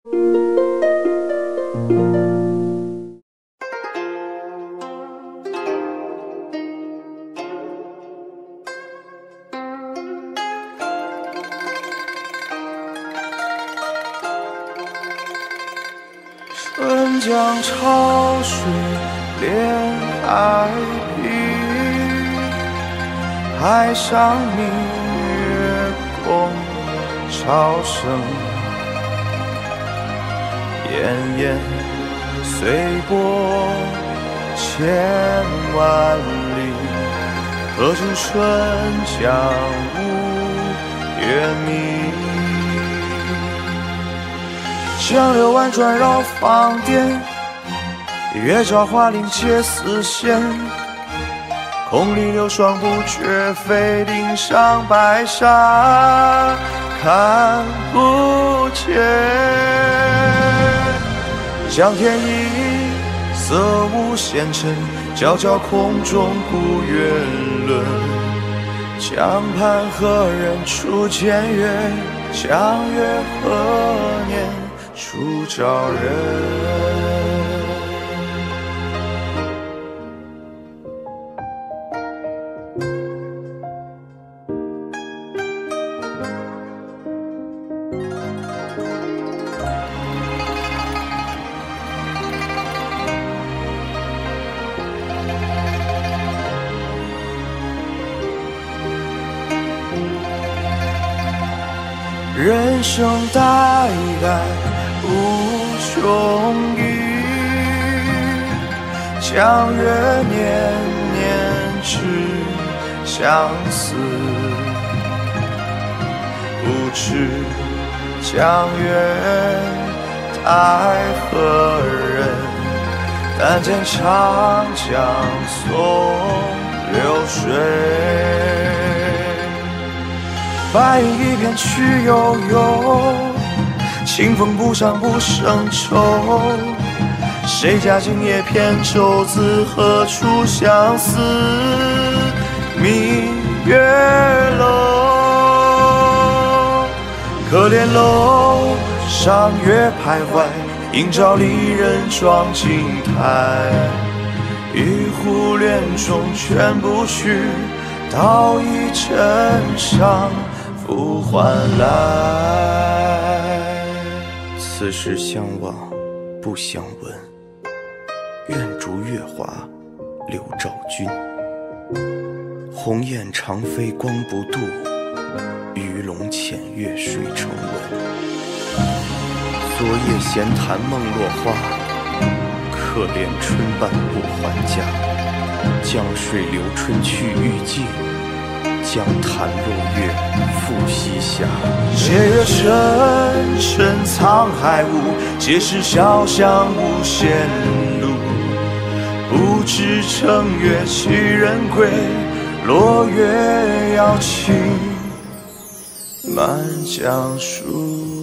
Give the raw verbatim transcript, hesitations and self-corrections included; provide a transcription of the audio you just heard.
春江潮水连海平，海上明月共潮生。滟滟随波千万里，何处春江无月明。江流婉转绕芳甸，月照花林皆似霰。空里流霜不觉飞，顶上白沙看不见。江天一色无纤尘，皎皎空中古月轮。江畔何人初见月？江月何年初照人？人生代代无穷语，江月年年知相思。不知江月待何人？但见长江送流水。白云一片去悠悠，清风不上不胜愁。谁家今夜扁舟子，何处相思明月楼？可怜楼上月徘徊，应照离人妆镜台。一壶恋中全不去，道一枕上复还来。 此时相望不相闻，愿逐月华流照君。鸿雁长飞光不度，鱼龙潜跃水成文。昨夜闲谈梦落花，可怜春半不还家。江水流春去欲尽，江潭落月复西霞。 斜月沉沉沧海雾，皆是潇湘无限路。不知正月几人归，落月摇情满江树。